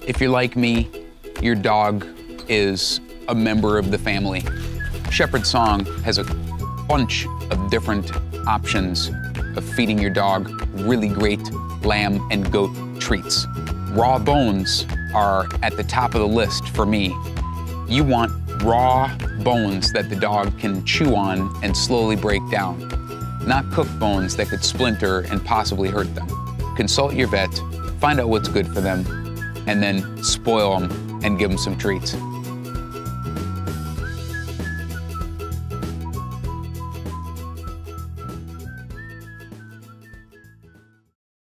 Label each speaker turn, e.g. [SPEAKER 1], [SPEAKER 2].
[SPEAKER 1] If you're like me, your dog is a member of the family. Shepherd's Song has a bunch of different options of feeding your dog really great lamb and goat treats. Raw bones are at the top of the list for me. You want raw bones that the dog can chew on and slowly break down, not cooked bones that could splinter and possibly hurt them. Consult your vet, find out what's good for them, and then spoil them and give them some treats.